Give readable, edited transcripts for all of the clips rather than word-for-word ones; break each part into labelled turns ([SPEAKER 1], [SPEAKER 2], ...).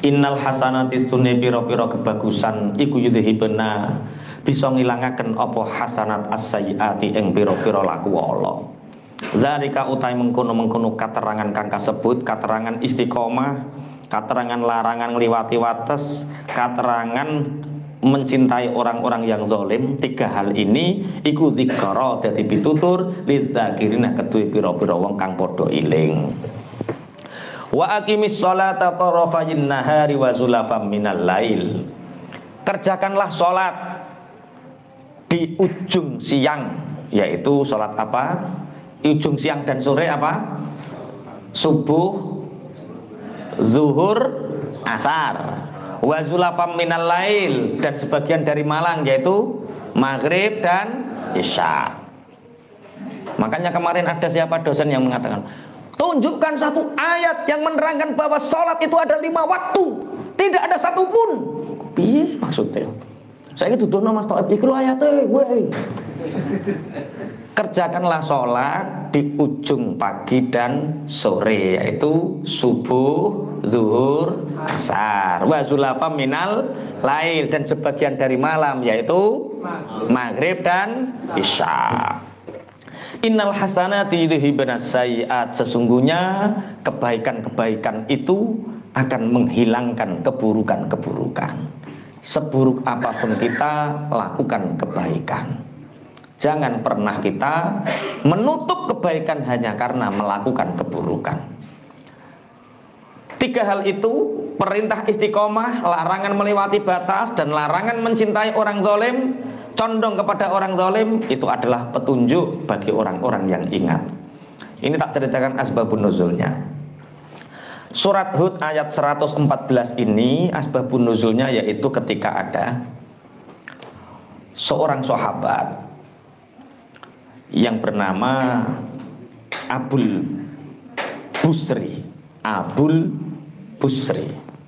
[SPEAKER 1] Innal hasanati stune pira-pira kebagusan iku yudhibna bisa ngilangaken apa hasanat as-sayyiati ing pira-pira laku ala. Zalika utai mengkono-mengkono katerangan kang kasebut, katerangan istiqomah, katerangan larangan ngliwati wates, katerangan mencintai orang-orang yang zalim. Tiga hal ini iku dzikra dadi pitutur lidzakirina kedue pira-pira wong kang padha iling. Wa aqimis sholata tarafayin nahari wa zulafam minal lail. Kerjakanlah sholat di ujung siang, yaitu sholat apa? Ujung siang dan sore apa? Subuh, zuhur, asar. Wa zulafam minal lail, dan sebagian dari malam, yaitu maghrib dan isya. Makanya kemarin ada siapa dosen yang mengatakan, tunjukkan satu ayat yang menerangkan bahwa sholat itu ada 5 waktu, tidak ada satupun. Piye maksudnya? Saya itu dono Mas Taib iku ayate weh. Kerjakanlah sholat di ujung pagi dan sore, yaitu subuh, zuhur, asar. Wa zulafam minal lail, dan sebagian dari malam, yaitu maghrib dan isya. Innal hasanati yudhibna sayyi'at, sesungguhnya kebaikan-kebaikan itu akan menghilangkan keburukan-keburukan. Seburuk apapun kita, lakukan kebaikan. Jangan pernah kita menutup kebaikan hanya karena melakukan keburukan. Tiga hal itu, perintah istiqomah, larangan melewati batas, dan larangan mencintai orang zalim, condong kepada orang zalim, itu adalah petunjuk bagi orang-orang yang ingat. Ini tak ceritakan asbabun nuzulnya. Surat Hud ayat 114 ini asbabun nuzulnya yaitu ketika ada seorang sahabat yang bernama Abul Busri. Abul Busri.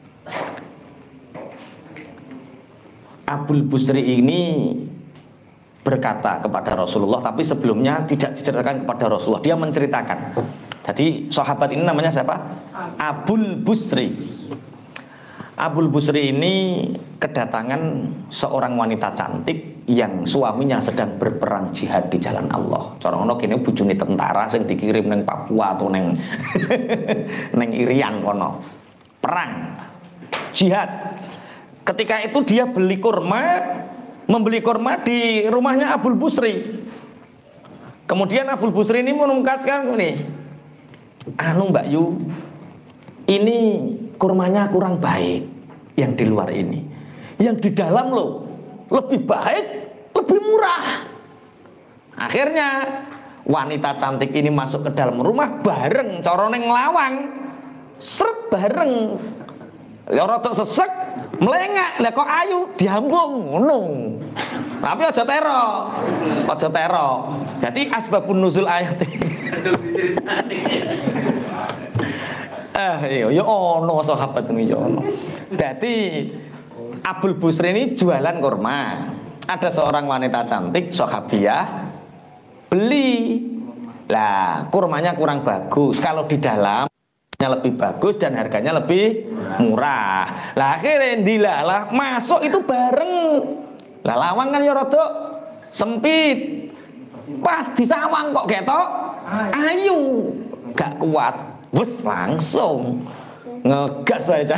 [SPEAKER 1] Abul Busri ini berkata kepada Rasulullah, tapi sebelumnya tidak diceritakan kepada Rasulullah, dia menceritakan. Jadi sahabat ini namanya siapa? Abul Busri. Abul Busri ini kedatangan seorang wanita cantik yang suaminya sedang berperang jihad di jalan Allah. Cara ngono kene bojone tentara sing dikirim neng Papua atau neng neng Irian kono. Perang jihad. Ketika itu dia membeli kurma di rumahnya Abul Busri. Kemudian Abul Busri ini menungkatkan ini, anu Mbak Yu, ini kurmanya kurang baik yang di luar ini. Yang di dalam loh lebih baik, lebih murah. Akhirnya wanita cantik ini masuk ke dalam rumah bareng corone nglawang. Sret bareng. Ya rada sesek, melengak, lah kok ayu diambung ngono. Tapi aja tero. Aja tero. Jadi asbabun nuzul ayat ini. Ya ono sahabat ini ya ono. Jadi Abul Busri ini jualan kurma. Ada seorang wanita cantik sahabiah beli. Lah, kurmanya kurang bagus. Kalau di dalam lebih bagus dan harganya lebih murah. Lah akhirnya dilalah masuk itu bareng. Lah lawang kan ya rada sempit. Pas disawang kok ketok ayu, gak kuat. Wes langsung ngegas saja.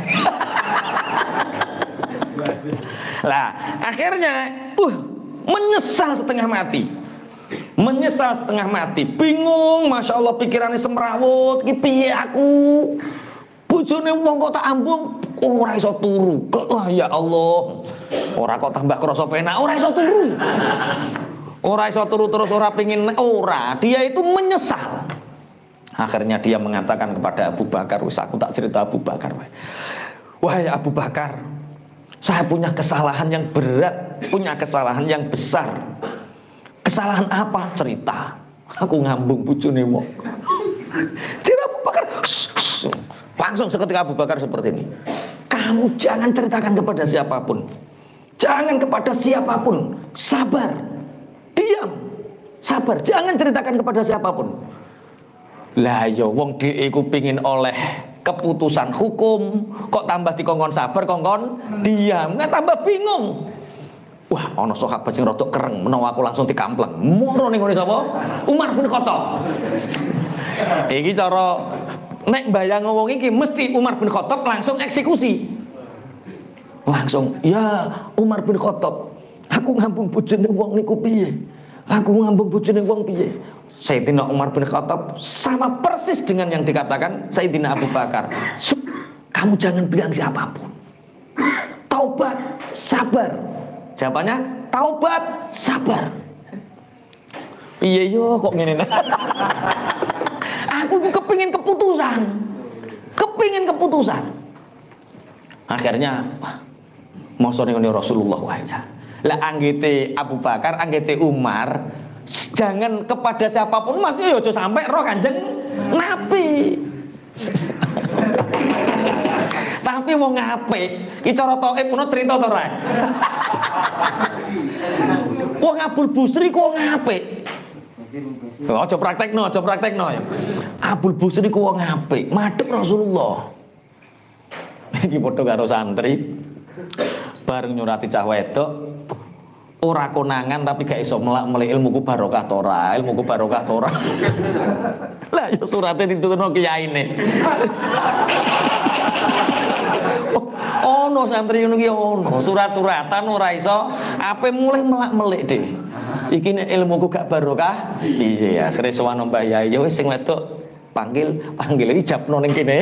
[SPEAKER 1] Lah akhirnya menyesal setengah mati. Menyesal setengah mati, bingung, masya Allah pikirannya semrawut, ki piye aku, bojone wong kok tak ambung, ora iso turu, wah ya Allah, ora kok tambah krasa penak, ora iso turu, ora iso turu terus ora pengin, ora, dia itu menyesal. Akhirnya dia mengatakan kepada Abu Bakar, wis aku tak cerita Abu Bakar, wahai Abu Bakar, saya punya kesalahan yang berat, punya kesalahan yang besar. Kesalahan apa? Cerita. Aku ngambung bojone wong. Jadi Abu Bakar langsung seketika Abu Bakar seperti ini. Kamu jangan ceritakan kepada siapapun. Jangan kepada siapapun. Sabar. Diam. Sabar. Jangan ceritakan kepada siapapun. Lah ya wong dhek iku pengin oleh keputusan hukum, kok tambah dikongkon sabar, kongkon diam, nggak tambah bingung. Wah, ana sahabat sing rada kereng, menawa aku langsung dikampleng. Moro ning ngene sapa? Umar bin Khattab. Iki cara nek bayang ngomong iki mesti Umar bin Khattab langsung eksekusi. Langsung, ya Umar bin Khattab, aku ngambung bojone wong niku piye? Aku ngambung bojone wong piye? Sayyidina Umar bin Khattab sama persis dengan yang dikatakan Sayyidina Abu Bakar. Kamu jangan bilang siapapun. Taubat, sabar. Jawabannya taubat, sabar. Piye yo kok ngene. Aku kepingin keputusan. Akhirnya mosone ngene Rasulullah wae. Lah anggite Abu Bakar, anggite Umar, jangan kepada siapapun, maksudnya aja sampai roh Kanjeng Nabi. Tapi mau ngapik, ki cara Thaif ngono cerita to ora? Wong Abul Busri ku wong apik. Aja praktekno ya. Abul Busri ku wong apik, madhep Rasulullah. Iki padha karo santri. Bareng nyurati cah wedok, ora konangan tapi gak iso melek ilmuku barokah to ora, Lah ya surate diturunno kiyaine. Ono santri ngono ki ono, surat-suratan ora iso, ape mulai melek-melek deh. Iki nek ilmuku gak barokah, iya akhire sowan Mbah Yai, ya wis sing wedok panggil ijabno ning kene.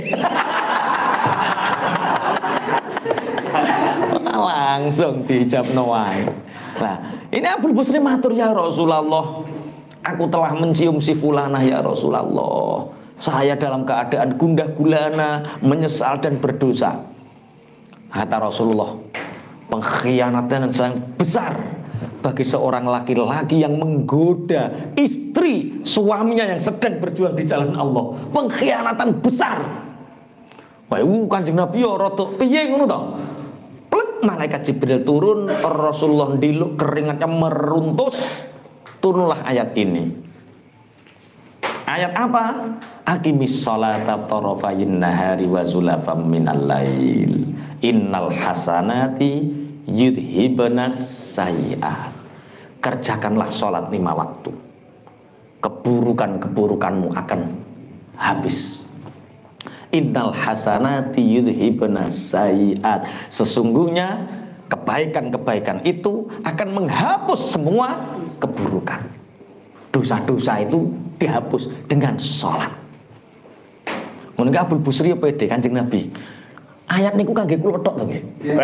[SPEAKER 1] Langsung dijabno wae. Nah, ini Abul Busri matur, ya Rasulullah, aku telah mencium si fulanah ya Rasulullah. Saya dalam keadaan gundah gulana, menyesal dan berdosa. Kata Rasulullah, pengkhianatan yang sangat besar bagi seorang laki-laki yang menggoda istri suaminya yang sedang berjuang di jalan Allah. Pengkhianatan besar. Wah, Kanjeng Nabi ya rada piye ngono to? Malaikat Jibril turun, Rasulullah ndiluk, keringatnya meruntus. Turunlah ayat ini. Ayat apa? Aqimis sholata tarafayin nahari wa zulafam minal lail. Innal hasanati yudhibanas sayyi'at. Kerjakanlah sholat 5 waktu. Keburukanmu akan habis. Innal hasanati yudhibanas sayyi'at. Sesungguhnya kebaikan-kebaikan itu akan menghapus semua keburukan. Dosa-dosa itu dihapus dengan sholat. Ngono ki Abul Busri pede Kanjeng Nabi. Ayat niku kangge kula tok to nggih.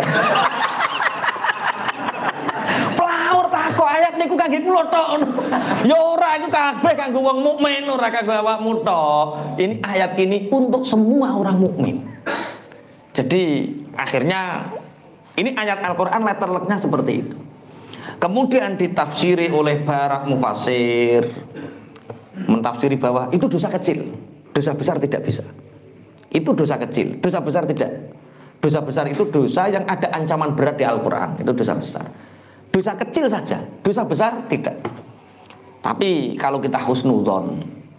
[SPEAKER 1] Plaur takok ayat niku kangge kula tok. Ya ora, iku kabeh kanggo wong mukmin, ora kanggo awakmu tok. Ini ayat ini untuk semua orang mukmin. Jadi akhirnya ini ayat Al-Qur'an letterleknya seperti itu. Kemudian ditafsiri oleh para mufasir, mentafsiri bahwa itu dosa kecil, dosa besar tidak bisa. Itu dosa kecil, dosa besar tidak. Dosa besar itu dosa yang ada ancaman berat di Al-Quran, itu dosa besar. Dosa kecil saja, dosa besar tidak. Tapi kalau kita husnudzon,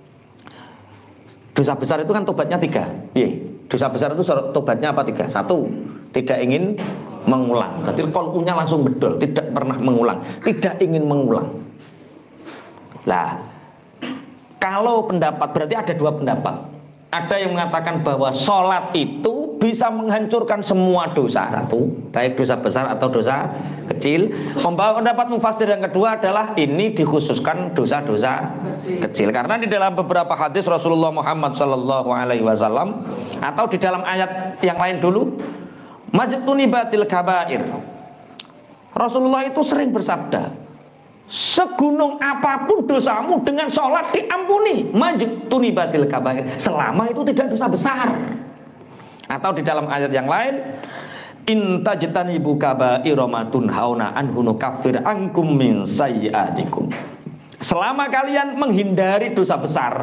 [SPEAKER 1] dosa besar itu kan tobatnya 3. Dosa besar itu tobatnya apa 3? 1, tidak ingin mengulang. Jadi qalbunya langsung bedol, tidak pernah mengulang, tidak ingin mengulang. Lah, kalau pendapat berarti ada 2 pendapat. Ada yang mengatakan bahwa sholat itu bisa menghancurkan semua dosa. 1, baik dosa besar atau dosa kecil. Membawa pendapat mufasir yang kedua adalah ini dikhususkan dosa-dosa kecil. Karena di dalam beberapa hadis Rasulullah Muhammad SAW atau di dalam ayat yang lain dulu, majtuni batil kabair. Rasulullah itu sering bersabda, segunung apapun dosamu dengan sholat diampuni. Majtuni batil kabair, selama itu tidak dosa besar. Atau di dalam ayat yang lain, intajtanibu kabaira ma tunhauna anhu nukaffir ankum min sayyi'atikum. Selama kalian menghindari dosa besar,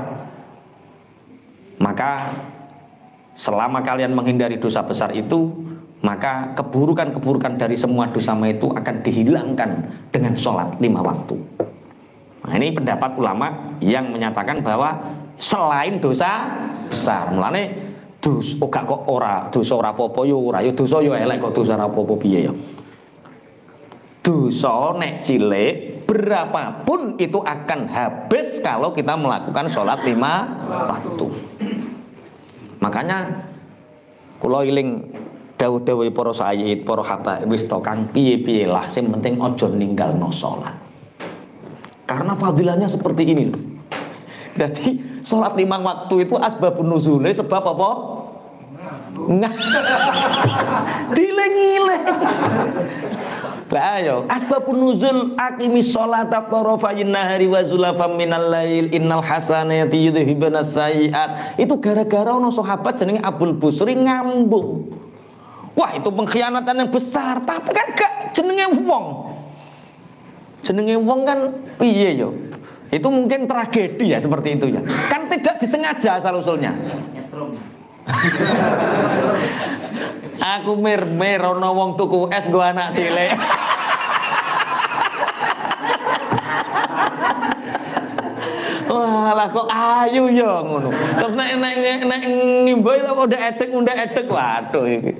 [SPEAKER 1] maka selama kalian menghindari dosa besar itu, maka keburukan-keburukan dari semua dosamu itu akan dihilangkan dengan sholat 5 waktu. Nah, ini pendapat ulama yang menyatakan bahwa selain dosa besar, mulane gak kok dosa ora apa-apa yo ora, yo dosa yo elek kok dosa ora apa-apa piye ya. Dosa nek cilik berapapun itu akan habis kalau kita melakukan sholat 5 waktu. Makanya kula iling dawuh-dawuh para sayyid, para habaib wis to kang piye-piye lah sing penting aja ninggalno sholat. Karena fadilahnya seperti ini loh. Jadi sholat 5 waktu itu asbabun nuzulnya sebab apa? Nah, dileng-ileng. Lah ayo, asbabun nuzul aqimis sholata tarafayn nahari wa zulafam minal lail innal hasanati yudhibuna sayyi'at. Itu gara-gara ono sahabat jenenge Abul Busri ngambung. Wah, itu pengkhianatan yang besar, tapi kan gak jenenge wong. Jenenge wong kan piye yo? Itu mungkin tragedi ya seperti itu ya. Kan tidak disengaja asal usulnya. Aku mir ono wong tuku es gua anak cilik. Wah, lah kok ayu ya ngono. Terus nek ngimbo udah edek waduh iki.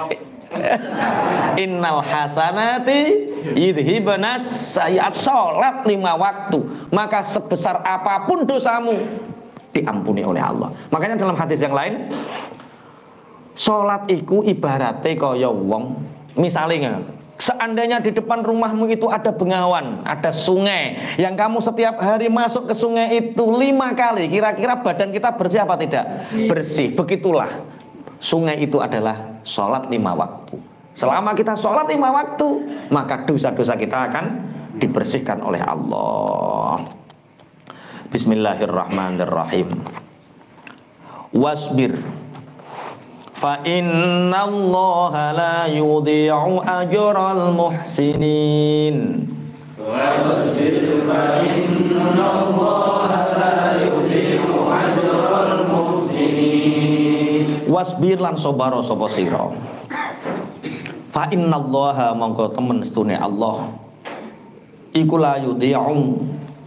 [SPEAKER 1] Innal hasanati yudhibanas sayyi'at. Salat 5 waktu, maka sebesar apapun dosamu diampuni oleh Allah. Makanya dalam hadis yang lain, salat iku ibarate kaya wong, misalnya seandainya di depan rumahmu itu ada bengawan, ada sungai yang kamu setiap hari masuk ke sungai itu 5 kali, kira-kira badan kita bersih apa tidak? Bersih. Begitulah sungai itu adalah sholat 5 waktu. Selama kita sholat 5 waktu, maka dosa-dosa kita akan dibersihkan oleh Allah. Bismillahirrahmanirrahim. Wasbir fa innallaha la yudhi'u ajral muhsinin. Wasbir fa innallaha la yudhi'u ajral muhsinin. Wasbir lan sabara sapa sira. Fa innallaha mongko temen setune Allah iku la yudhi'u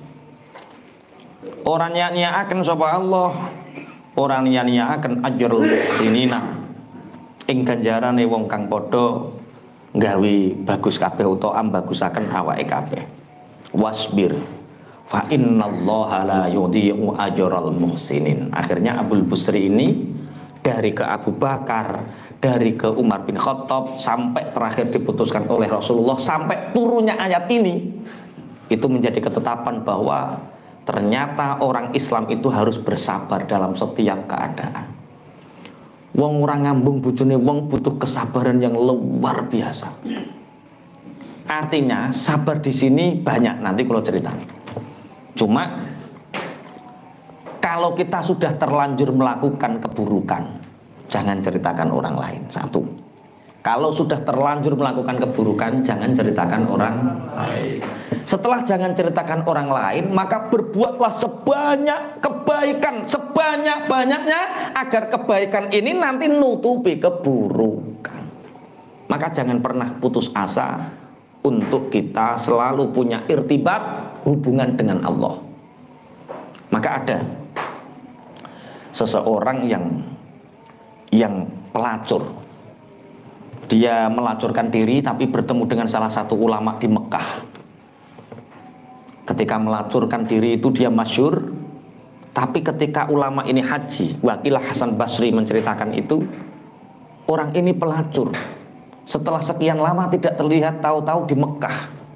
[SPEAKER 1] ora nyanyiaken sapa Allah, ora nyanyiaken ajrul muhsinina ing ganjarane wong kang padha gawe bagus kabeh utawa ambagusaken awake kabeh. Wasbir fa innallaha la yudhi'u ajral muhsinin. Akhirnya Abul Busri ini dari ke Abu Bakar, dari ke Umar bin Khattab, sampai terakhir diputuskan oleh Rasulullah, sampai turunnya ayat ini, itu menjadi ketetapan bahwa ternyata orang Islam itu harus bersabar dalam setiap keadaan. Wong orang ngambung bojone wong butuh kesabaran yang luar biasa. Artinya sabar di sini banyak, nanti kalau cerita. Cuma kalau kita sudah terlanjur melakukan keburukan, jangan ceritakan orang lain. Satu. Kalau sudah terlanjur melakukan keburukan, jangan ceritakan orang lain. Setelah jangan ceritakan orang lain, maka berbuatlah sebanyak kebaikan, sebanyak-banyaknya, agar kebaikan ini nanti nutupi keburukan. Maka jangan pernah putus asa untuk kita selalu punya irtibat, hubungan dengan Allah. Maka ada seseorang yang pelacur. Dia melacurkan diri tapi bertemu dengan salah satu ulama di Mekah. Ketika melacurkan diri itu dia masyhur, tapi ketika ulama ini haji, Wakilah Hasan Basri menceritakan itu, orang ini pelacur. Setelah sekian lama tidak terlihat, tahu-tahu di Mekah.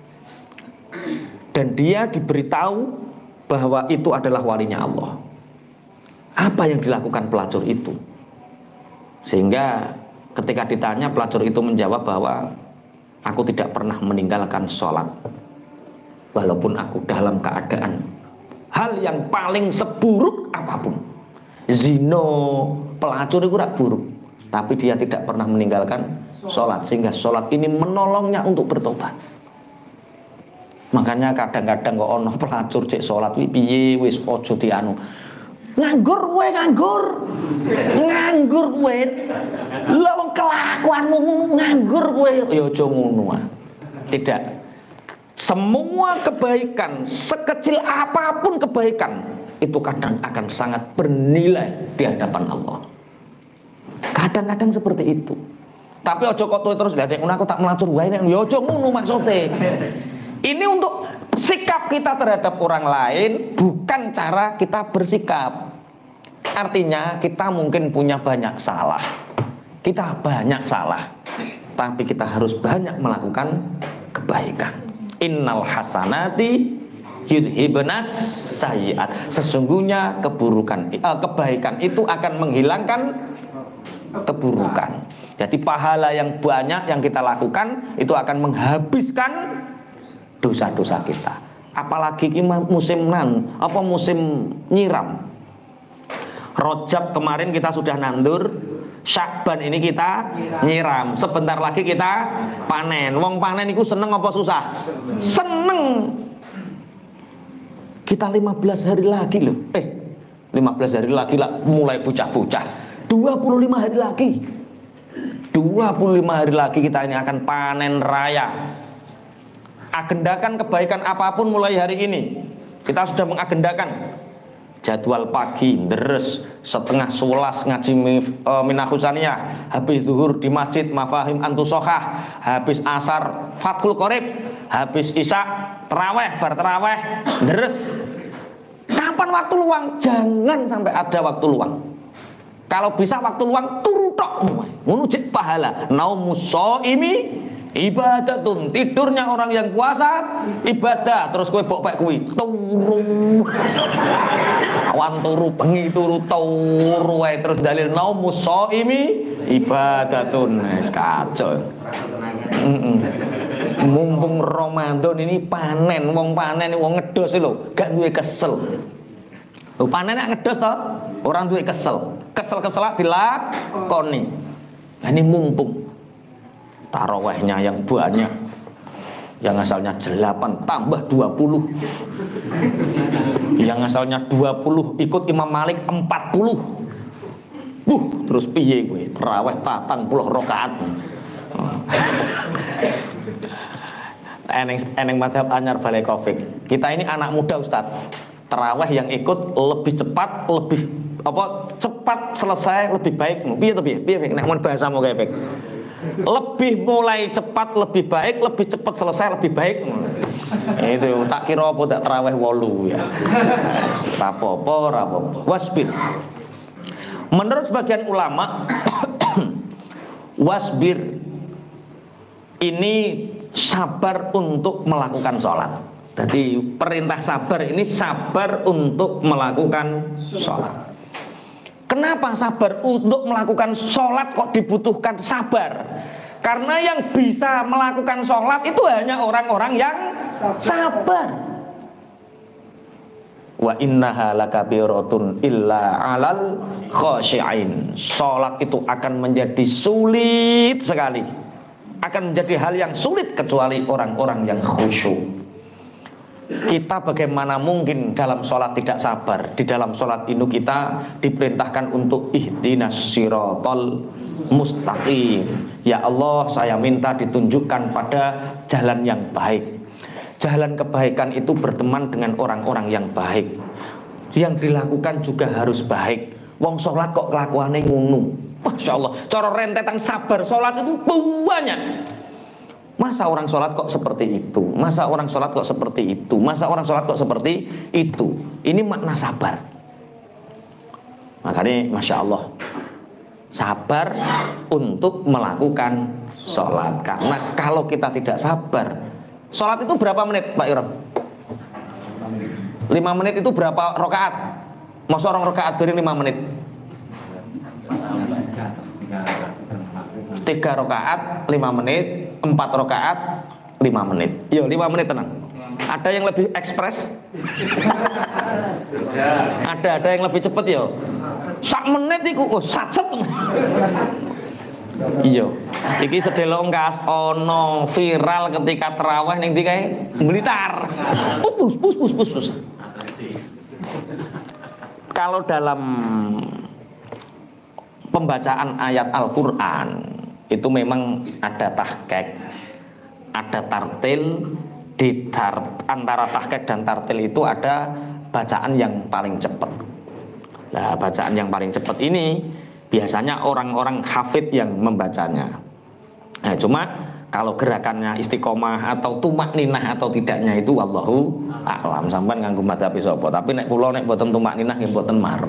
[SPEAKER 1] Dan dia diberitahu bahwa itu adalah walinya Allah. Apa yang dilakukan pelacur itu? Sehingga ketika ditanya, pelacur itu menjawab bahwa aku tidak pernah meninggalkan sholat walaupun aku dalam keadaan hal yang paling seburuk apapun. Zino, pelacur itu tidak buruk, tapi dia tidak pernah meninggalkan sholat, sehingga sholat ini menolongnya untuk bertobat. Makanya kadang-kadang kok ono pelacur cek sholat piye wis ojo dianu. Nganggur kowe, nganggur kowe. Lha wong kelakuanmu nganggur kowe ya aja ngono. Tidak. Semua kebaikan, sekecil apapun kebaikan, itu kadang akan sangat bernilai di hadapan Allah. Kadang-kadang seperti itu. Tapi ojo kok terus lihat aku tak melacur wae nek yo ojo ngono maksude. Ini untuk sikap kita terhadap orang lain, bukan cara kita bersikap. Artinya kita mungkin punya banyak salah. Kita banyak salah. Tapi kita harus banyak melakukan kebaikan. Innal hasanati yudhibunas sayyi'at. Sesungguhnya kebaikan itu akan menghilangkan keburukan. Jadi pahala yang banyak yang kita lakukan itu akan menghabiskan dosa-dosa kita. Apalagi musim musim nyiram. Rajab kemarin kita sudah nandur, Syakban ini kita nyiram. Sebentar lagi kita panen. Wong panen itu seneng apa susah? Seneng. Kita 15 hari lagi loh. 15 hari lagi lah mulai bocah-bocah. 25 hari lagi. 25 hari lagi kita ini akan panen raya. Agendakan kebaikan apapun mulai hari ini. Kita sudah mengagendakan jadwal pagi, deres, setengah 11 ngaji Minahusaniyah, habis zuhur di masjid Mafahim Antusohah, habis asar Fathul Qorib, habis isya terawih, bar terawih, deres. Kapan waktu luang? Jangan sampai ada waktu luang. Kalau bisa waktu luang turu tok, menujik pahala. Naumus shaimi ibadatun, tidurnya orang yang puasa ibadah. Terus kowe bok-bok kuwi turu. Awan turu, bengi turu, turu wae terus dalil naumus shaimi ibadatun. Wis kacau. Mumpung Ramadan ini panen, wong panen wong ngedos lho, gak duwe kesel. Lho panen nek ngedos to, orang duwe kesel. Kesel-keselak dilakoni. Nah, ini mumpung tarawehnya yang banyak, yang asalnya 8 tambah 20, yang asalnya 20 ikut Imam Malik 40. Terus piye gue taraweh 40 rakaat. Eneng madhab anyar balai kofik. Kita ini anak muda Ustaz. Taraweh yang ikut lebih cepat, lebih cepat selesai lebih baik. Piye to piye? Piye nek mun bahasamu kae baik. Lebih mulai cepat lebih baik, lebih cepat selesai lebih baik. Itu tak kira apa tak taraweh 8 ya. Rapopo. Wasbir. Menurut sebagian ulama wasbir ini sabar untuk melakukan sholat. Jadi perintah sabar ini sabar untuk melakukan sholat. Kenapa sabar untuk melakukan sholat kok dibutuhkan sabar? Karena yang bisa melakukan sholat itu hanya orang-orang yang sabar. Wa innaha lakabiratun illa 'alal khashi'in. Sholat itu akan menjadi sulit sekali. Akan menjadi hal yang sulit kecuali orang-orang yang khusyuk. Kita bagaimana mungkin dalam sholat tidak sabar? Di dalam sholat ini kita diperintahkan untuk ihdinas siratal mustaqim. Ya Allah, saya minta ditunjukkan pada jalan yang baik. Jalan kebaikan itu berteman dengan orang-orang yang baik. Yang dilakukan juga harus baik. Wong sholat kok kelakuannya ngono. Masya Allah, cara rentetan sabar sholat itu banyak. Masa orang sholat kok seperti itu? Masa orang sholat kok seperti itu? Masa orang sholat kok seperti itu? Ini makna sabar. Makanya Masya Allah, sabar untuk melakukan sholat. Karena kalau kita tidak sabar, sholat itu berapa menit Pak Iram? 5 menit itu berapa rakaat? Masa orang rakaat beri 5 menit? 3 rakaat 5 menit, 4 rakaat 5 menit. Yo 5 menit tenang. Ada yang lebih ekspres? Ada yang lebih cepat yo. Sak menit iku satset. Iya. Iki sedelok ngas ono viral ketika tarawih ning ndi kae Blitar. Pus. Kalau dalam pembacaan ayat Al-Qur'an itu memang ada tahqiq, ada tartil. Antara tahqiq dan tartil itu ada bacaan yang paling cepat. Nah, bacaan yang paling cepat ini Biasanya orang-orang hafid yang membacanya. Nah, cuma kalau gerakannya istiqomah atau tumak ninah atau tidaknya itu Allahu a'lam. Sampeyan nganggo madzhab sapa. Tapi nek kula nek boten tumak ninah nggih boten marep.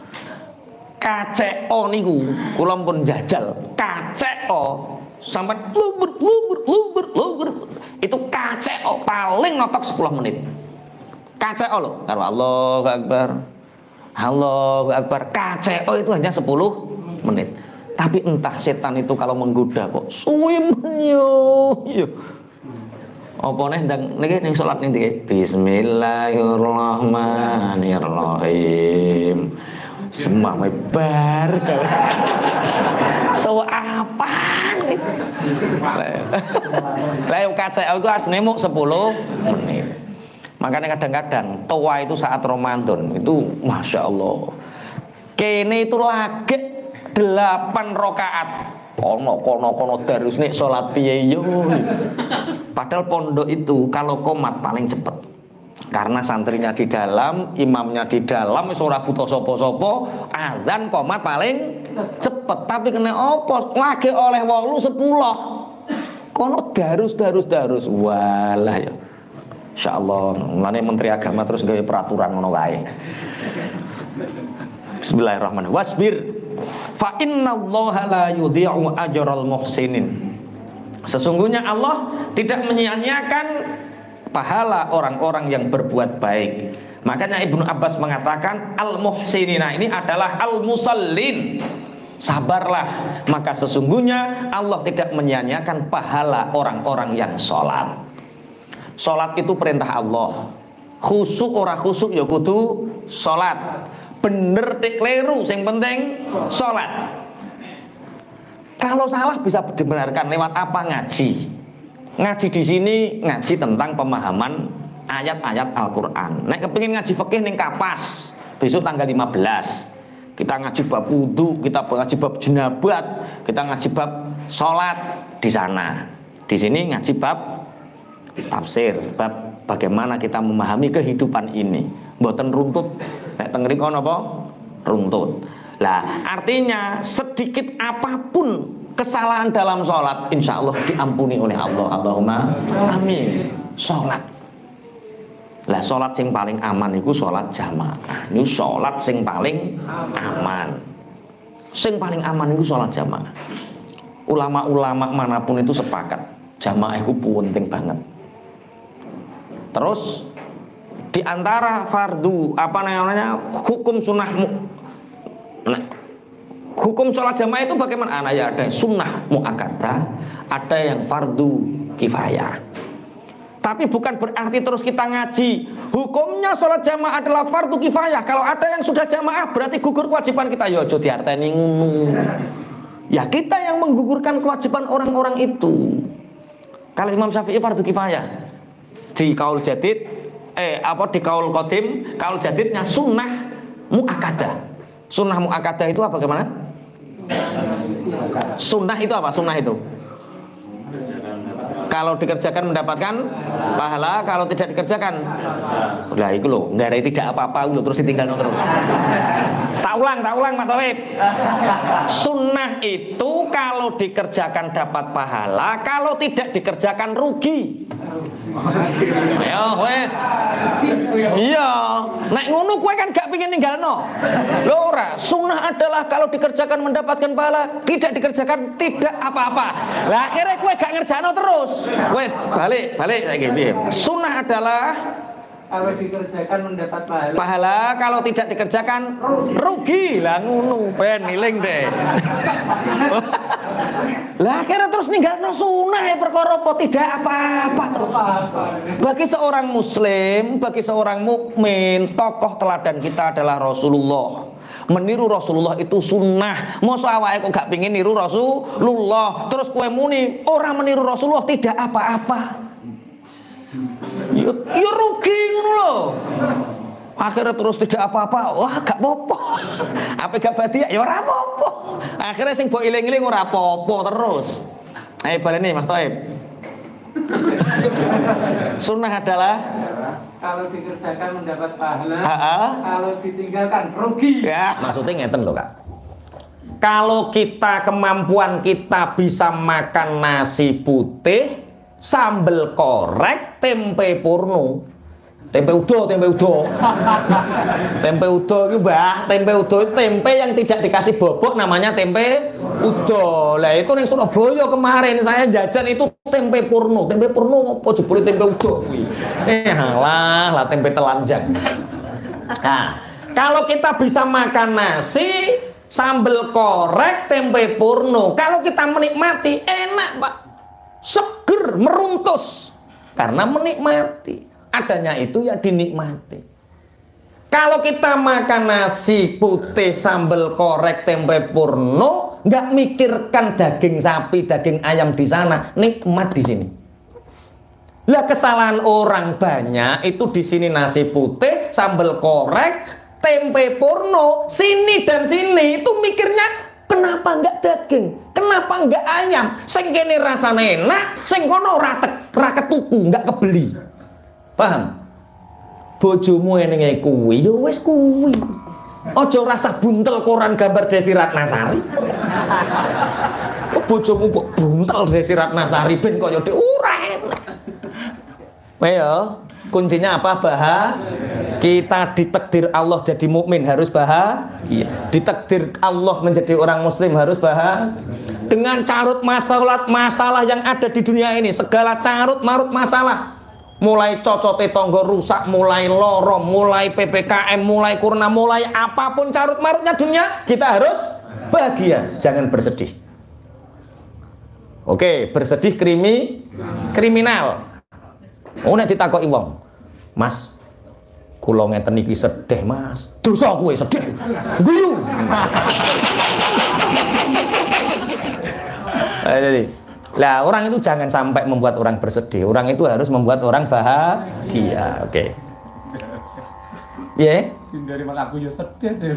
[SPEAKER 1] KCO niku kula pun jajal. KCO sampai lumber itu KCO paling notok 10 menit. KCO loh. Kalau Allahu Akbar. Allahu Akbar. KCO itu hanya 10 menit. Tapi entah setan itu kalau menggoda kok suwe menyo. Apa nih ndang niki ning salat niki Bismillahirrahmanirrahim. Semua mebar kalau so apa nih? Lah KCO itu asline mung 10 menit. Makanya kadang-kadang toa itu saat Ramadan itu Masya Allah. Kene itu lagi 8 rakaat. Kono terus nih sholat piye yo. Padahal pondok itu kalau komat paling cepet. Karena santrinya di dalam, imamnya di dalam, wis ora butuh sapa-sapa, azan komat paling cepet. Tapi kena opo? Lagi oleh 8 10. Kono darus. Walah ya. Insyaallah, mulane Menteri Agama terus gawe peraturan ngono wae. Bismillahirrahmanirrahim. Wasbir fa innallaha la yudhi'u ajral muhsinin. Sesungguhnya Allah tidak menyia-nyiakan pahala orang-orang yang berbuat baik. Makanya Ibnu Abbas mengatakan al-muhsinina ini adalah al-musallin. Sabarlah, maka sesungguhnya Allah tidak menyia-nyiakan pahala orang-orang yang sholat. Sholat itu perintah Allah. Khusuk ora khusuk ya kudu sholat. Bener tik kleru, yang penting sholat. Kalau salah bisa dibenarkan lewat apa? Ngaji. Ngaji di sini ngaji tentang pemahaman ayat-ayat Al-Qur'an. Nek kepengin ngaji fikih ning Kapas, besok tanggal 15. Kita ngaji bab wudu, kita ngaji bab jenabat, kita ngaji bab sholat di sana. Di sini ngaji bab tafsir, bab bagaimana kita memahami kehidupan ini. Mboten runtut. Nek teng mriko napa? Runtut. Lah, artinya sedikit apapun kesalahan dalam sholat, insya Allah diampuni oleh Allah. Allahumma amin. Sholat. Lah, sholat sing paling aman itu sholat jamaah. Ini sholat sing paling aman. Sing paling aman itu sholat jamaah. Ulama-ulama manapun itu sepakat jamaah itu penting banget. Terus di antara fardu apa namanya hukum sunnah, hukum sholat jamaah itu bagaimana? Ya ada sunnah muakkadah, ada yang fardu kifayah. Tapi bukan berarti terus kita ngaji hukumnya sholat jamaah adalah fardu kifayah. Kalau ada yang sudah jamaah berarti gugur kewajiban kita. Yo aja diarteni ngono. Ya kita yang menggugurkan kewajiban orang-orang itu. Kalau Imam Syafi'i fardu kifayah di kaul jadid, di kaul qadim, kaul jadidnya sunnah muakkadah. Sunnah muakkadah itu apa bagaimana? Sunnah itu apa? Sunnah itu kalau dikerjakan mendapatkan pahala, kalau tidak dikerjakan lah itu loh, nggak ada tidak apa-apa loh, terus ditinggal terus. Tak ulang Pak Tauhib. Sunnah itu kalau dikerjakan dapat pahala, kalau tidak dikerjakan rugi. Ayo wes. Iya, nek ngono kowe kan gak pengin ninggalno. Lho ora, sunnah adalah kalau dikerjakan mendapatkan pahala, tidak dikerjakan tidak apa-apa. Lah akhirnya kowe gak ngerjano terus. Wes, balik saiki piye? Sunnah adalah
[SPEAKER 2] kalau dikerjakan mendapat pahala.
[SPEAKER 1] Pahala, kalau tidak dikerjakan rugi. Lah ngono, ben ngiling deh. Lah akhirnya terus ninggalno sunah ya perkara apa tidak apa-apa terus. Bagi seorang muslim, bagi seorang mukmin, tokoh teladan kita adalah Rasulullah. Meniru Rasulullah itu sunnah. Mosok awake kok gak pengin niru Rasulullah, terus kowe muni orang meniru Rasulullah tidak apa-apa. Ya rugi ngono lho. Akhirnya terus tidak apa-apa. Wah, gak apa-apa. Apa gak badi ya ora apa-apa. Akhirnya sing mbok iling-iling ora apa-apa terus. Ayo baleni Mas Thaib. Sunnah adalah
[SPEAKER 2] kalau dikerjakan mendapat pahala,
[SPEAKER 1] Ha-ha.
[SPEAKER 2] kalau ditinggalkan rugi.
[SPEAKER 1] Ya, maksudnya ngeten lho, Kak.
[SPEAKER 3] Kalau kita kemampuan kita bisa makan nasi putih, sambal korek, tempe purno, tempe udo. Tempe udo itu Mbah, tempe udo itu tempe yang tidak dikasih bobot, namanya tempe udo. Lah itu ning Surabaya kemarin saya jajan itu tempe purno. Tempe purno apa jebule tempe udo kuwi? Lah tempe telanjang. Nah, kalau kita bisa makan nasi, sambal korek, tempe purno, kalau kita menikmati enak Pak, seger, meruntus, karena menikmati. Adanya itu ya dinikmati. Kalau kita makan nasi putih, sambal korek, tempe purno, nggak mikirkan daging sapi, daging ayam di sana, nikmat di sini. Lah kesalahan orang banyak itu di sini nasi putih, sambal korek, tempe purno, sini dan sini itu mikirnya kenapa enggak daging, kenapa enggak ayam, sing kene rasane enak, sing kono ora ketuku, enggak kebeli. Paham? Bojomu enenge kuwi, ya wis kuwi. Aja rasa buntel koran gambar Desi Ratnasari. Bojomu kok buntel Desi Ratnasari ben kaya ora enak. Ayo, kuncinya apa? Kita ditakdir Allah jadi mukmin harus bahagia. Ditakdir Allah menjadi orang muslim harus bahagia. Dengan carut masalah yang ada di dunia ini, segala carut marut masalah, mulai cocote tonggo rusak, mulai loro, mulai PPKM, mulai corona, mulai apapun carut marutnya dunia, kita harus bahagia, jangan bersedih. Oke, bersedih kriminal. Oh nek ditakoki wong, Mas, kula ngeten iki sedih, Mas. Dosa kowe sedih. Guyu. Lah orang itu jangan sampai membuat orang bersedih. Orang itu harus membuat orang bahagia. Oke. Piye?
[SPEAKER 2] Dari aku ya sedih aja.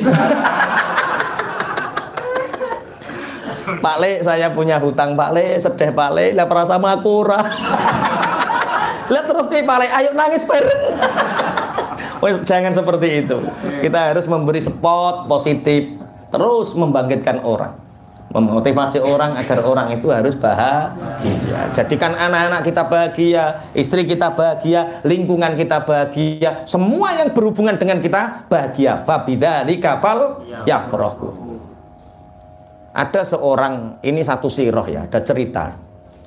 [SPEAKER 3] Pak Le, saya punya hutang Pak Le, sedih Pak Le, lah perasa sama aku ora. Lah terus piye Pak Le, ayo nangis bareng. Wes jangan seperti itu. Kita harus memberi spot positif, terus membangkitkan orang, memotivasi orang agar orang itu harus bahagia. Jadikan anak-anak kita bahagia, istri kita bahagia, lingkungan kita bahagia, semua yang berhubungan dengan kita bahagia. Fabidzalika fal yafrahu. Ada seorang, ini satu sirah ya, ada cerita.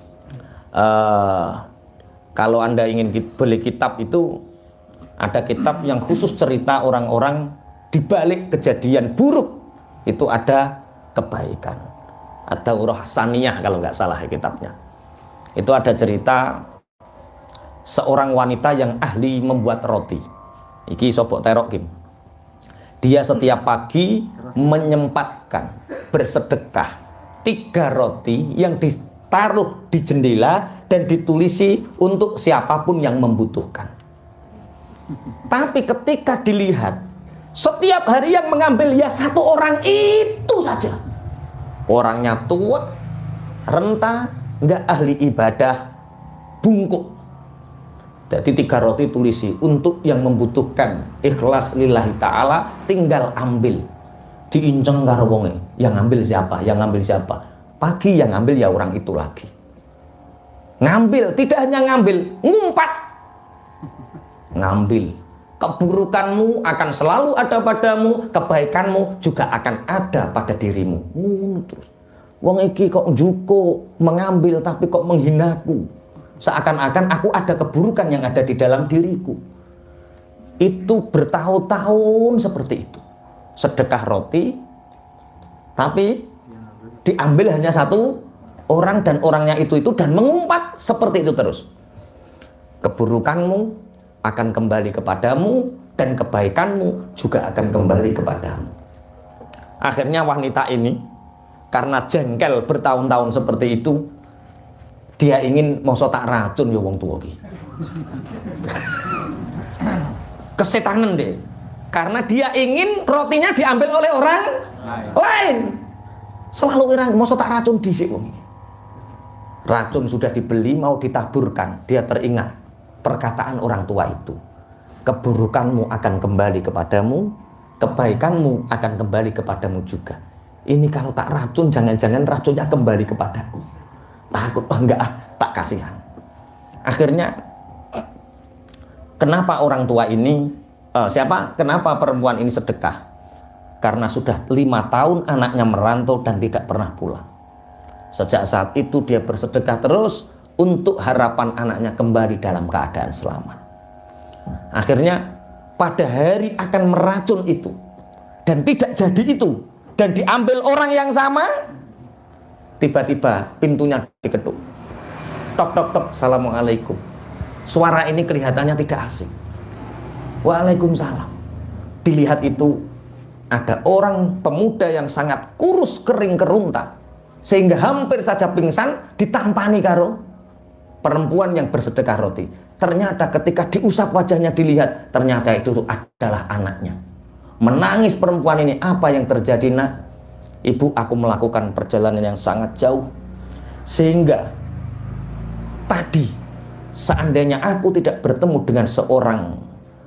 [SPEAKER 3] Kalau Anda ingin beli kitab itu, ada kitab yang khusus cerita orang-orang di balik kejadian buruk itu ada kebaikan. Ada Urah Hasaniyah kalau nggak salah kitabnya. Itu ada cerita seorang wanita yang ahli membuat roti. Iki sobok terok Kim. Dia setiap pagi menyempatkan bersedekah 3 roti yang ditaruh di jendela dan ditulisi untuk siapapun yang membutuhkan. Tapi ketika dilihat, setiap hari yang mengambil ya 1 orang itu saja. Orangnya tua, renta, nggak ahli ibadah, bungkuk. Jadi 3 roti tulisi untuk yang membutuhkan, ikhlas lillahi ta'ala, tinggal ambil. Diinceng karo wonge, yang ngambil siapa? Yang ngambil siapa? Pagi yang ngambil ya orang itu lagi. Ngambil, tidak hanya ngambil, ngumpat. Ngambil. Keburukanmu akan selalu ada padamu, kebaikanmu juga akan ada pada dirimu. Terus. Wong iki kok njuko mengambil tapi kok menghinaku. Seakan-akan aku ada keburukan yang ada di dalam diriku. Itu bertahun-tahun seperti itu. Sedekah roti, tapi diambil hanya 1 orang dan orangnya itu dan mengumpat seperti itu terus. Keburukanmu akan kembali kepadamu dan kebaikanmu juga akan kembali kepadamu. Akhirnya wanita ini karena jengkel bertahun-tahun seperti itu, dia ingin mosok tak racun ya wong tua iki. Kesetanan deh. Karena dia ingin rotinya diambil oleh orang lain. Selalu orang mosok tak racun dhisik wong iki. Racun sudah dibeli mau ditaburkan, dia teringat perkataan orang tua itu. Keburukanmu akan kembali kepadamu, kebaikanmu akan kembali kepadamu juga. ini kalau tak racun jangan-jangan racunnya kembali kepadaku. Takut, oh enggak tak kasihan. Akhirnya kenapa orang tua ini kenapa perempuan ini sedekah? Karena sudah 5 tahun anaknya merantau dan tidak pernah pulang. Sejak saat itu dia bersedekah terus untuk harapan anaknya kembali dalam keadaan selamat. Akhirnya pada hari akan meracun itu dan tidak jadi itu dan diambil orang yang sama, tiba-tiba pintunya diketuk. Tok tok tok, assalamualaikum. Suara ini kelihatannya tidak asing. Waalaikumsalam. Dilihat itu ada orang pemuda yang sangat kurus kering kerunta sehingga hampir saja pingsan, ditampani karo perempuan yang bersedekah roti. Ternyata ketika diusap wajahnya dilihat, ternyata itu adalah anaknya. Menangis perempuan ini, apa yang terjadi nak? Ibu, aku melakukan perjalanan yang sangat jauh sehingga tadi seandainya aku tidak bertemu dengan seorang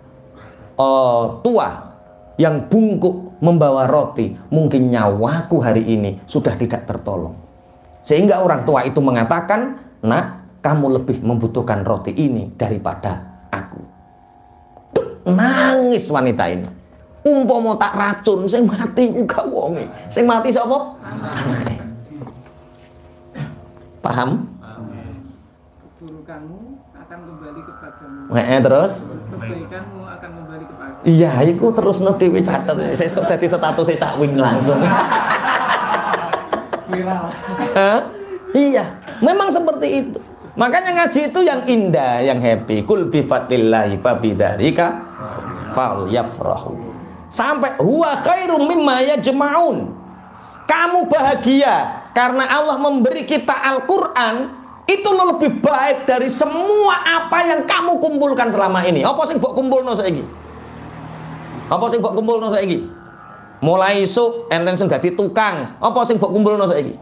[SPEAKER 3] tua yang bungkuk membawa roti, mungkin nyawaku hari ini sudah tidak tertolong. Sehingga orang tua itu mengatakan, nak, kamu lebih membutuhkan roti ini daripada aku. Duh, nangis wanita ini. Umpama tak racun, sing mati uga wonge. Sing mati sapa? Anake. Paham?
[SPEAKER 2] Keburukanmu akan kembali kepadamu.
[SPEAKER 3] Terus?
[SPEAKER 2] Kebaikanmu akan kembali kepadamu.
[SPEAKER 3] Iya, iku terus dhewe catet. Sesuk dadi status Cak Wing langsung.
[SPEAKER 2] Viral.
[SPEAKER 3] Iya, memang seperti itu. Makanya ngaji itu yang indah, yang happy. Kul bi fadlillahi fa bidzalika falyafrahu. Sampai huwa khairum mimma yajma'un. Kamu bahagia karena Allah memberi kita Al-Qur'an, itu lebih baik dari semua apa yang kamu kumpulkan selama ini. Apa sing mbok kumpulno saiki? Apa sing mbok kumpulno saiki? Mulai isuk enten sing dadi tukang. Apa sing mbok kumpulno saiki?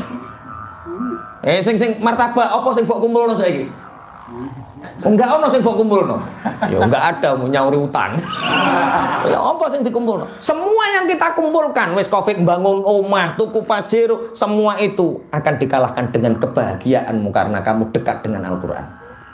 [SPEAKER 3] Sing martabak apa sing mbok kumpulno saiki? Enggak ono sing mbok kumpulno. Ya enggak ada mau nyauri utang. Ya apa sing dikumpulno? Semua yang kita kumpulkan wis Covid bangun omah, tuku pajero, semua itu akan dikalahkan dengan kebahagiaanmu karena kamu dekat dengan Al-Qur'an.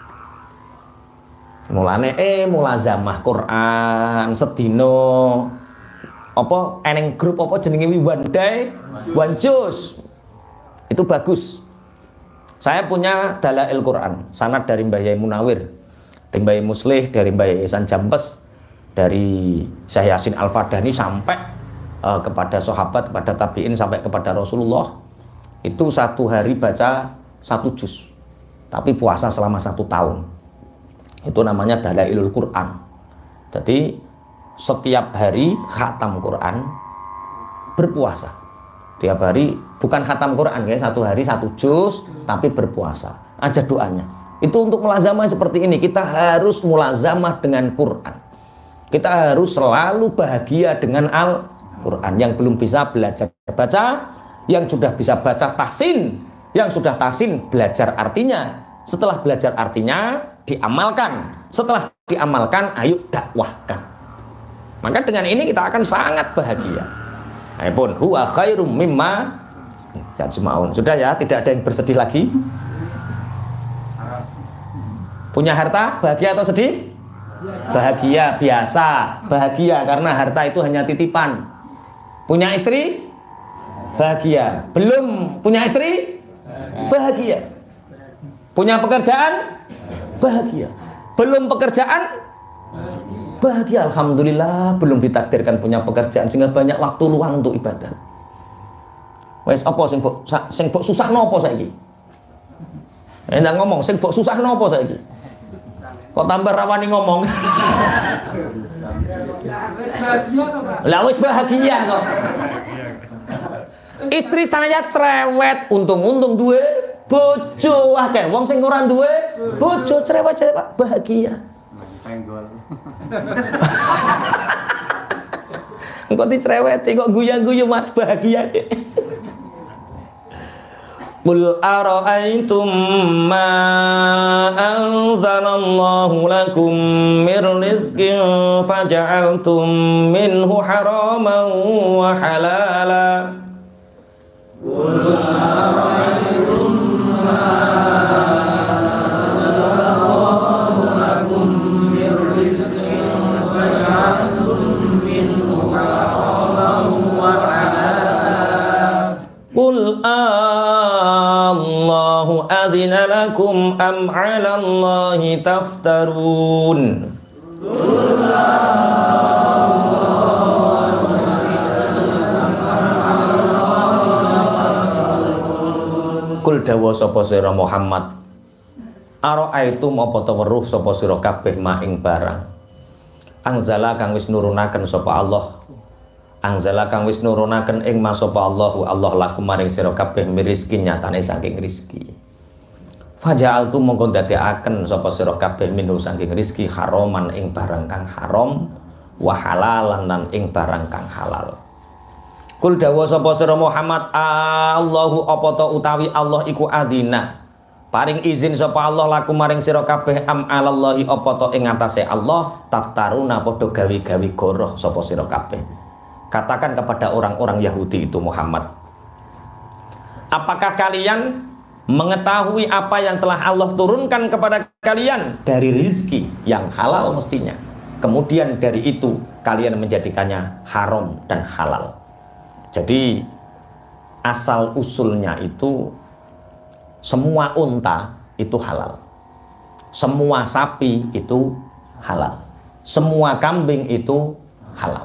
[SPEAKER 3] Mulane mulazamah Quran sedina apa eneng grup apa jenenge one day one juz. Itu bagus. Saya punya Dalail Quran, sanad dari Mbah Yai Munawir, dari Mbah Yai Muslih, dari Mbah Yai Ihsan Jambes, dari Syekh Yasin Al-Fadani sampai kepada sahabat, kepada tabi'in, sampai kepada Rasulullah. Itu satu hari baca 1 juz, tapi puasa selama 1 tahun. Itu namanya Dalailul Quran. Jadi setiap hari khatam Quran, berpuasa. Tiap hari bukan khatam Quran ya, 1 hari 1 juz tapi berpuasa. Aja doanya. Itu untuk mulazamah seperti ini. Kita harus mulazamah dengan Quran. Kita harus selalu bahagia dengan Al-Quran. Yang belum bisa belajar baca, yang sudah bisa baca tahsin, yang sudah tahsin belajar artinya. Setelah belajar artinya diamalkan. Setelah diamalkan ayo dakwahkan. Maka dengan ini kita akan sangat bahagia. Pun huwa khairum mimma yajma'un. Sudah ya, tidak ada yang bersedih lagi. Punya harta bahagia atau sedih? Bahagia biasa. Bahagia karena harta itu hanya titipan. Punya istri? Bahagia. Belum punya istri? Bahagia. Punya pekerjaan? Bahagia. Belum pekerjaan? Bahagia, alhamdulillah belum ditakdirkan punya pekerjaan sehingga banyak waktu luang untuk ibadah. Wes apa sing mbok susah nopo saiki? Enggak ngomong sing mbok susah nopo saiki? Kok tambah rawani ngomong? Lah wis bahagia kok. Istri saya cerewet, untung-untung duwe bojo akeh. Wong sing ora duwe bojo cerewet-cerewet bahagia. Engkau dicereweti kok guya-guyu mas bahagia. Qul ara'aytum ma anzalallahu lakum mir rizqin faja'altum minhu haraman wa halala adzina lakum am 'ala Allahi taftarun. Kul dawa sapa sira Muhammad, ara'aitum apa ta weruh sapa sira kabeh ma ing barang anzala kang wis nurunaken sapa Allah, anzala kang wis nurunaken ing ma sapa Allah lakum maring sira kabeh mirizki nyatane saking rizki. Faja'altum mongko ndadekaken sapa sira kabeh minu saking rizki haraman ing barang kang haram wa halalan lan ing barang kang halal. Kul dawa sapa sira Muhammad, Allahu apa ta utawi Allah iku adzina paring izin sapa Allah laku maring sira kabeh am alallahi apa ta ing atase Allah taftaruna padha gawe-gawe goroh sapa sira kabeh. Katakan kepada orang-orang Yahudi itu Muhammad, apakah kalian mengetahui apa yang telah Allah turunkan kepada kalian dari rizki yang halal mestinya, kemudian dari itu kalian menjadikannya haram dan halal. Jadi asal usulnya itu semua unta itu halal, semua sapi itu halal, semua kambing itu halal.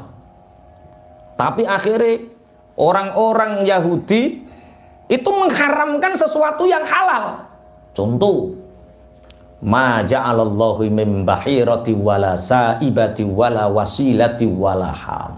[SPEAKER 3] Tapi akhirnya orang-orang Yahudi itu mengharamkan sesuatu yang halal. Contoh, ma ja'alallahu min bahirati wala saibati wala wasilati wala ham.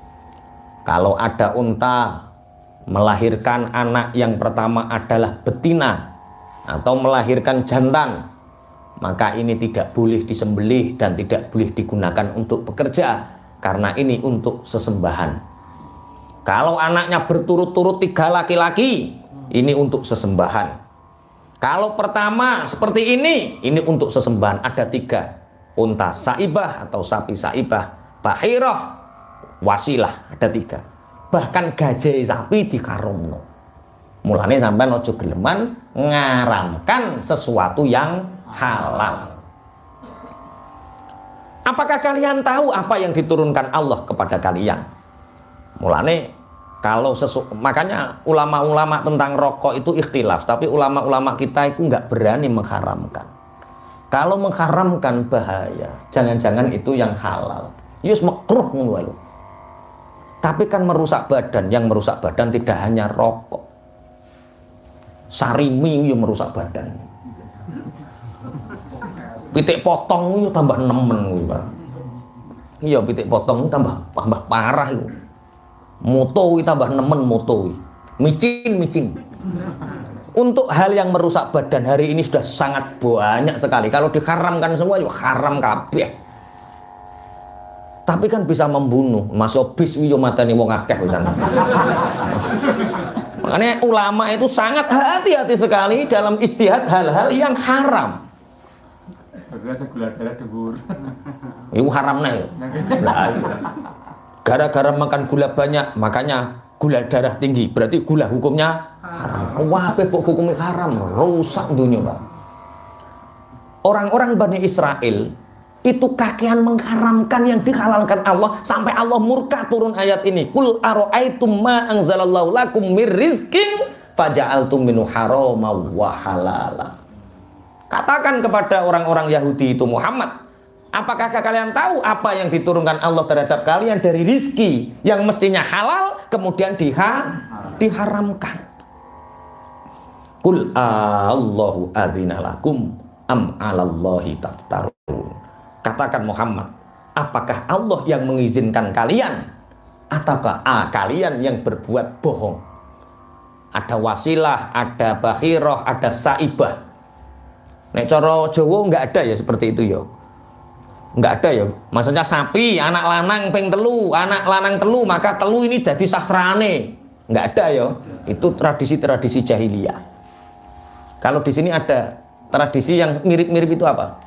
[SPEAKER 3] Kalau ada unta melahirkan anak yang pertama adalah betina atau melahirkan jantan, maka ini tidak boleh disembelih dan tidak boleh digunakan untuk bekerja karena ini untuk sesembahan. Kalau anaknya berturut-turut 3 laki-laki, ini untuk sesembahan. Kalau pertama seperti ini untuk sesembahan. Ada 3, unta saibah atau sapi saibah, bahirah, wasilah, ada 3. Bahkan gajah sapi dikaromno. Mulane sampean aja geleman ngaramkan sesuatu yang halal. Apakah kalian tahu apa yang diturunkan Allah kepada kalian? Mulane kalau makanya ulama-ulama tentang rokok itu ikhtilaf, tapi ulama-ulama kita itu nggak berani mengharamkan. Kalau mengharamkan bahaya, jangan-jangan itu yang halal. Yus makruh ngono. Tapi kan merusak badan, yang merusak badan tidak hanya rokok. Sarimi yang merusak badan. Pitik potong itu tambah nemen gitu. Iya, pitik potong itu tambah parah itu. Moto itu tambah nemen moto. Micin. Untuk hal yang merusak badan hari ini sudah sangat banyak sekali. Kalau diharamkan semua yuk haram kabeh. Tapi kan bisa membunuh, masuk bis yo matani wong akeh pisan. Makanya ulama itu sangat hati-hati sekali dalam ijtihad hal-hal yang haram.
[SPEAKER 2] Berasa gula darah dhuwur.
[SPEAKER 3] Iku haram nih. Gara-gara makan gula banyak, makanya gula darah tinggi. Berarti gula hukumnya haram. Kuwabe kok hukumnya haram, rusak dunia, Pak. Orang-orang Bani Israel itu kakean mengharamkan yang dihalalkan Allah sampai Allah murka turun ayat ini. Qul ara'aitum ma anzalallahu lakum mir rizqin faja'altum minhu harama wa halala. Katakan kepada orang-orang Yahudi itu Muhammad, apakah kalian tahu apa yang diturunkan Allah terhadap kalian dari rizki yang mestinya halal kemudian diharamkan? Qul Allahu adzina lakum am 'alallahi taftarun. Katakan Muhammad, apakah Allah yang mengizinkan kalian ataukah kalian yang berbuat bohong? Ada wasilah, ada bakhirah, ada saibah. Nek cara Jawa enggak ada ya seperti itu ya. Enggak ada ya. Maksudnya sapi, anak lanang ping telu, anak lanang telu, maka telu ini dadi sastrane. Enggak ada ya. Itu tradisi-tradisi jahiliyah. Kalau di sini ada tradisi yang mirip-mirip itu apa?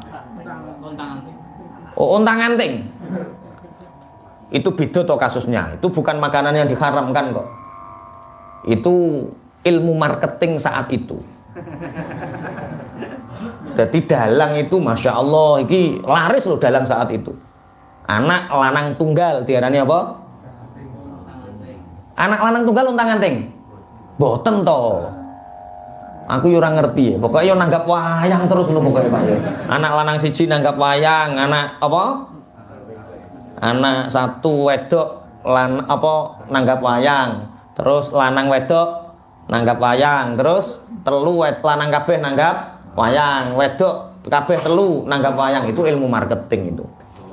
[SPEAKER 3] Oh, ontang anting. Itu beda toh kasusnya. Itu bukan makanan yang diharamkan kok. Itu ilmu marketing saat itu. Jadi dalang itu Masya Allah, ini laris loh dalang saat itu. Anak lanang tunggal diarani apa? Anak lanang tunggal ontang anting. Boten toh. Aku yo ora ngerti ya. Pokoknya yo nanggap wayang terus lho pokoknya Pak. Anak lanang siji nanggap wayang, anak apa? Anak satu wedok nanggap wayang. Terus lanang wedok nanggap wayang. Terus telu lanang kabeh nanggap wayang, wedok kabeh telu nanggap wayang. Itu ilmu marketing itu.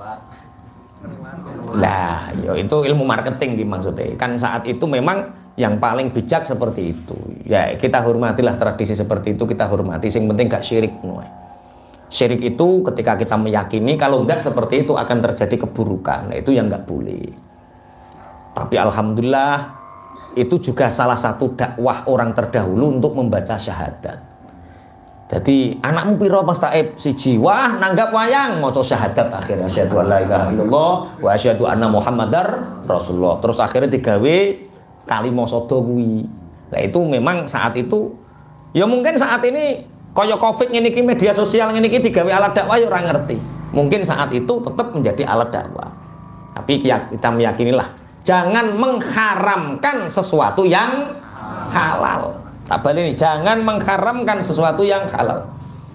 [SPEAKER 3] Lah, yo itu ilmu marketing maksudnya. Kan saat itu memang yang paling bijak seperti itu. Ya kita hormatilah tradisi seperti itu, kita hormati. Yang penting gak syirik. Syirik itu ketika kita meyakini kalau enggak seperti itu akan terjadi keburukan. Nah, itu yang enggak boleh. Tapi alhamdulillah itu juga salah satu dakwah orang terdahulu untuk membaca syahadat. Jadi anakmu piro Mas Taib? Siji. Wah, nanggap wayang maca syahadat akhirnya asyhadu alla ilaha illallah wa asyhadu anna muhammadar rasulullah. Terus akhirnya digawe kalimah sodo kuwi. Nah itu memang saat itu ya mungkin saat ini kaya Covid ngene iki media sosial ngene iki digawe alat dakwah ya ora ngerti. Mungkin saat itu tetap menjadi alat dakwah. Tapi kita meyakinilah jangan mengharamkan sesuatu yang halal. Tak ini jangan mengharamkan sesuatu yang halal.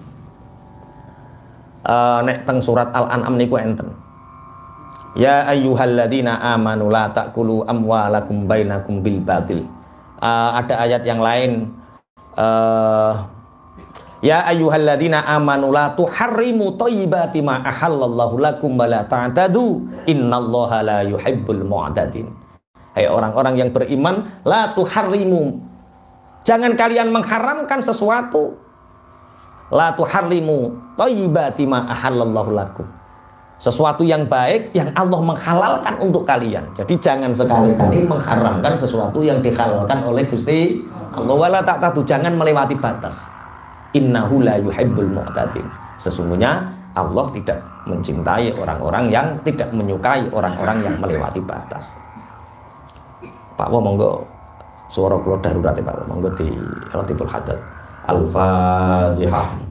[SPEAKER 3] Nek teng surat Al-An'am niku enten. Ya ayyuhalladzina amanu la ta'kulu amwalakum bainakum bil batil. Ada ayat yang lain. Ya ayyuhalladzina amanu la tuharrimu thayyibati ma ahallallahu lakum wa la ta'tadu innallaha la yuhibbul mu'tadin. Hai orang-orang yang beriman, la tuharrimu. Jangan kalian mengharamkan sesuatu. La tuharrimu thayyibati ma ahallallahu lakum. Sesuatu yang baik yang Allah menghalalkan untuk kalian. Jadi jangan sekali-kali mengharamkan sesuatu yang dihalalkan oleh Gusti Allah. Wala ta'tadu, jangan melewati batas. Innahu la yuhibbul mu'tadin. Sesungguhnya Allah tidak mencintai orang-orang yang tidak menyukai orang-orang yang melewati batas. Pak Wo monggo suara kula darurat Pak Wo monggo di Ratibul Hadat. Al-Fatihah.